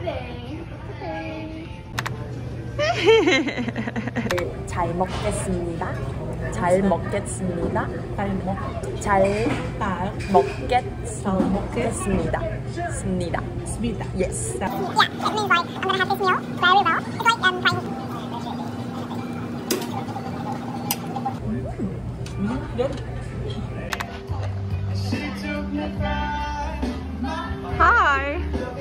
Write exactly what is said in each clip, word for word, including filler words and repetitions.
잘 먹겠습니다. 잘 먹겠습니다. 잘 먹. 잘 먹겠. 먹겠습니다. 습니다. 습니다. Yes. Yeah, it means like I'm gonna have this meal very well. It's like um trying. Hi.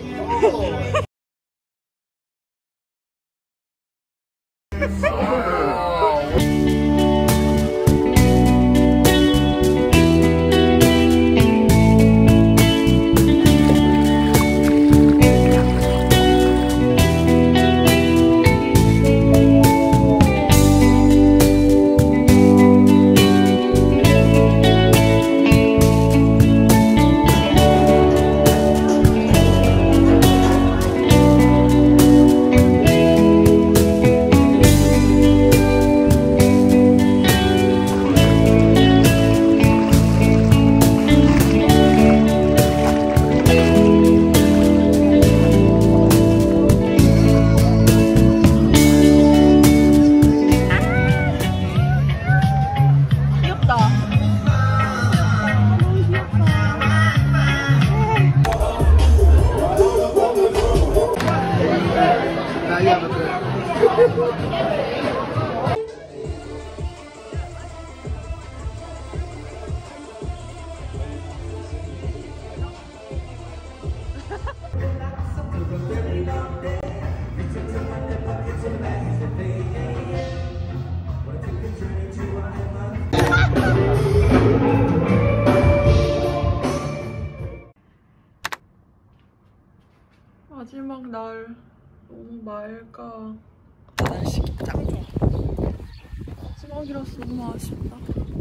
마지막 날 너무 맑아. 날씨 짱 좋아. 마지막이라서 너무 아쉽다.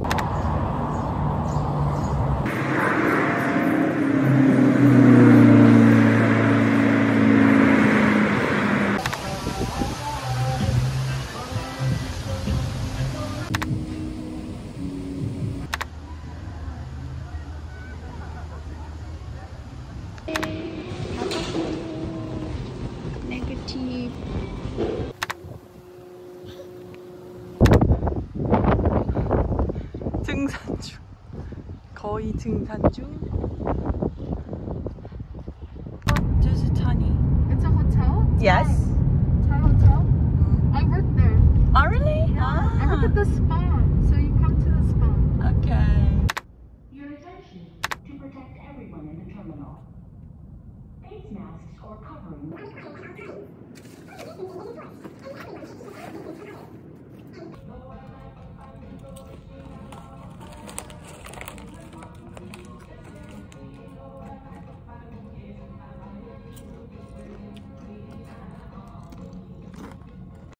등산 중. 거의 등산 중. Does it tiny? It's a hotel? Yes. Thai hotel? I worked there. Oh really? Yeah. I worked at the spa.